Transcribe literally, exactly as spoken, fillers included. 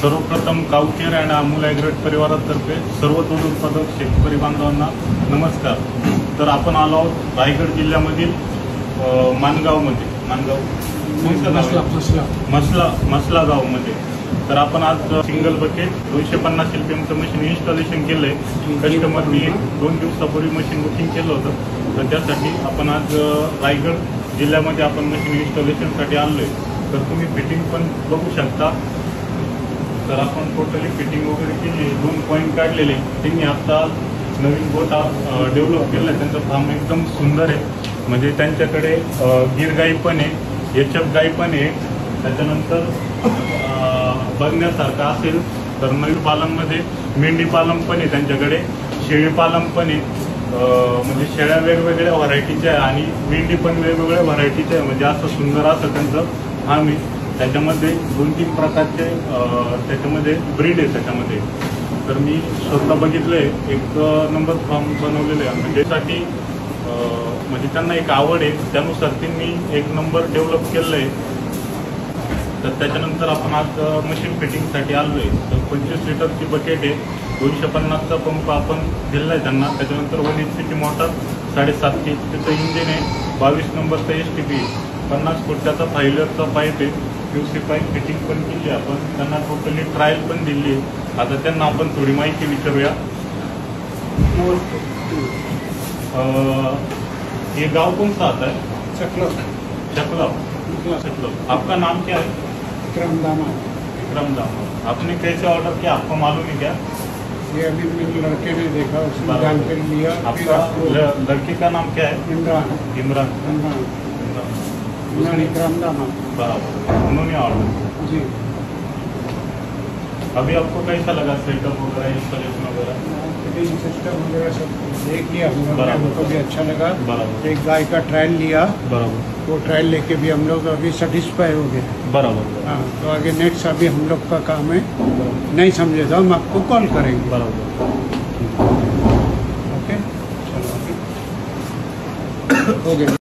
सर्वप्रथम कावकेर आणि अमूल ॲग्रोटेक परिवारातर्फे सर्व दूध उत्पादक शेतकरी बांधवांना नमस्कार. तर आपण आलो आहोत रायगड जिल्ह्यामधील माणगावमध्ये माणगाव मसला मसला मसला मसला गावमध्ये. तर आपण आज सिंगल बकेट दोनशे पन्नास एल पी एमचं मशीन इन्स्टॉलेशन केलं आहे. कस्टमरनी दोन दिवसापूर्वी मशीन बुकिंग केलं होतं, तर त्यासाठी आपण आज रायगड जिल्ह्यामध्ये आपण मशीन इन्स्टॉलेशनसाठी आलो आहे. तर तुम्ही फिटिंग पण बघू शकता. तर आपण टोटली फिटिंग वगैरे केली, दोन पॉईंट काढलेले. त्यांनी आता नवीन गोटा डेव्हलप केला आहे. त्यांचं फार्म एकदम सुंदर आहे. म्हणजे त्यांच्याकडे गिर गाई पण आहे, एच एफ गाई पण आहे. त्याच्यानंतर बघण्यासारखं असेल तर नवीन पालनमध्ये मेंढी पालन पण आहे त्यांच्याकडे, शेळी पालन पण आहे. म्हणजे शेळ्या वेगवेगळ्या व्हरायटीच्या आहे आणि मेंढी पण वेगवेगळ्या व्हरायटीच्या आहे. म्हणजे असं सुंदर असं त्यांचं फार्म आहे. त्याच्यामध्ये दोन तीन प्रकारचे त्याच्यामध्ये ब्रीड आहे त्याच्यामध्ये. तर मी स्वतः बघितलं आहे, एक नंबर फार्म बनवलेलं आहे. म्हणजे साठी म्हणजे त्यांना एक आवड आहे, त्यानुसार त्यांनी एक नंबर डेव्हलप केलं आहे. तर त्याच्यानंतर आपण आज मशीन फिटिंगसाठी आलो आहे. तर पंचवीस लिटरची बकेट आहे, दोनशे पन्नासचा पंप आपण दिला आहे त्यांना. त्याच्यानंतर वन एच पीची मोटर, साडेसातशे एच पीचं इंजिन आहे, बावीस नंबरचा एस टी पी, पन्नास फुटाचा फायलरचा पाईप आहे, यू सी पाईप फिटिंग पण केली आपण. त्यांना टोटली ट्रायल पण दिली आहे. आता त्यांना आपण थोडी माहिती विचारूया. ये गांव कौन सा आता है? चकला चकला चकला. आपका नाम क्या है? विक्रम दामा. विक्रम दामा. आपने कैसे ऑर्डर किया, आपको मालूम है क्या? ये अभी मेरे लड़के ने देखा, उसने जानकारी लिया. आपका लड़के का नाम क्या है? इमरान. इमरान. इमरान उसने विक्रम दामा. बराबर, उन्होंने ऑर्डर जी. अभी आपको कैसा लगा सेटअप वगैरह, इंस्टॉलेशन वगैरह? फिटिंग सिस्टम वगैरह सब देख लिया हम लोग, बराबर. हमको भी अच्छा लगा. बराबर. एक गाय का ट्रायल लिया, बराबर वो ट्रायल लेके भी हम लोग अभी सेटिस्फाई हो गए. बराबर. हाँ, तो आगे नेक्स्ट अभी हम लोग का काम है. नहीं समझे तो हम आपको कॉल करेंगे. बराबर. ओके, चलो हो गया.